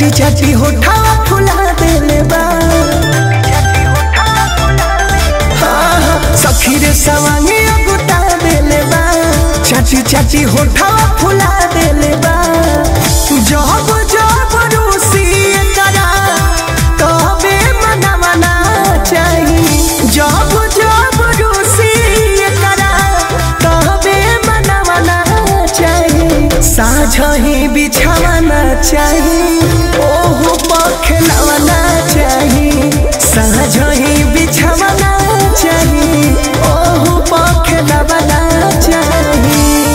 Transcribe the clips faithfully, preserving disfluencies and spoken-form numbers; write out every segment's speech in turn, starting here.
चाटी चाटी होठा फुला देले बा सखी रे सवांगी गुटा देले बा चाटी चाटी होठा फुला देले बा जब जब रूसी करा तबे मनवा ना चाही जब जब रूसी करा तबे मनवा ना चाही साझही बिछावना चाही ओहु पखलवा ना चाही साझही बिछावना चाही ओहु पखलवा ना चाही।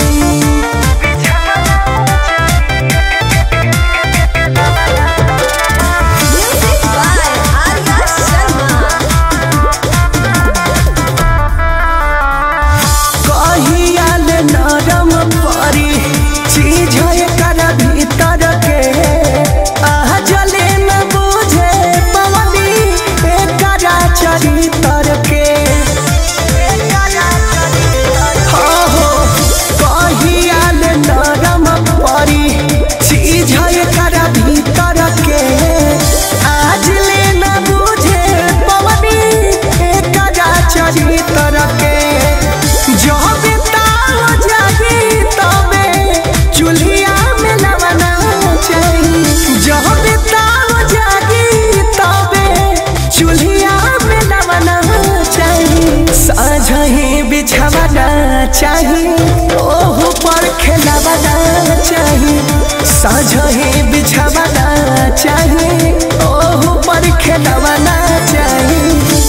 चाही ओहु पर खेलवाना चाही साझही बिछावना चाही ओहु पर खेलवाना चाही।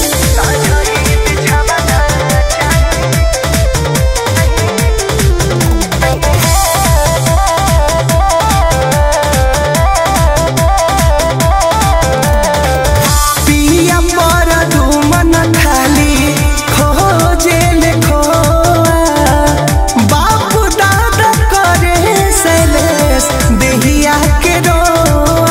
पिया पर धूमन खाली खोजेले खो देहिया के रोआ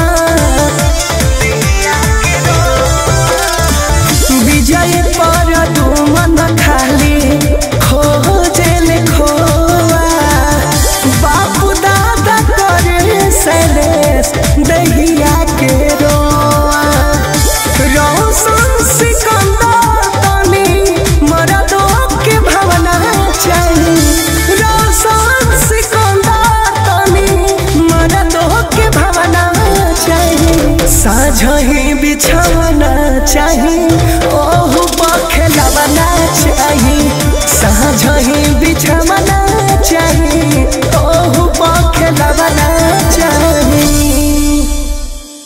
विजय पर तुमन खाली खोजेल खोआ बापू दादा करे सैलेस देहिया के रोआ रोशन सिकंदर तनी मरदो के भावना चाही रोशन सिकंदर के भावना चाही साझही बिछावना चाही ओहु पखलवाना चाही साझही